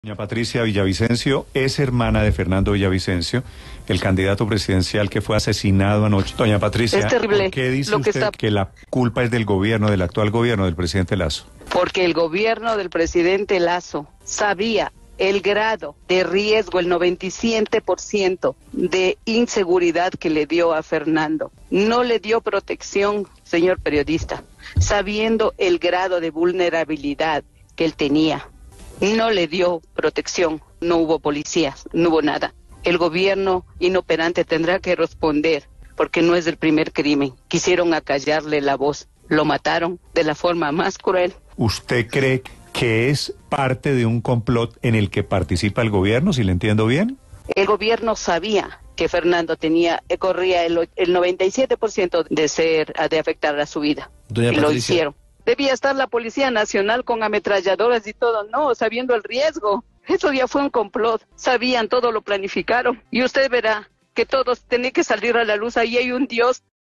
Doña Patricia Villavicencio es hermana de Fernando Villavicencio, el candidato presidencial que fue asesinado anoche. Doña Patricia, es terrible. ¿por qué dice usted que la culpa es del gobierno, del actual gobierno del presidente Lasso? Porque el gobierno del presidente Lasso sabía el grado de riesgo, el 97% de inseguridad que le dio a Fernando. No le dio protección, señor periodista, sabiendo el grado de vulnerabilidad que él tenía. No le dio protección, no hubo policías, no hubo nada. El gobierno inoperante tendrá que responder, porque no es el primer crimen. Quisieron acallarle la voz, lo mataron de la forma más cruel. ¿Usted cree que es parte de un complot en el que participa el gobierno, si le entiendo bien? El gobierno sabía que Fernando corría el 97% de afectar a su vida. Doña y Patricia. Lo hicieron. Debía estar la Policía Nacional con ametralladoras y todo, no, sabiendo el riesgo. Eso ya fue un complot, sabían, todo lo planificaron. Y usted verá que todos tienen que salir a la luz, ahí hay un Dios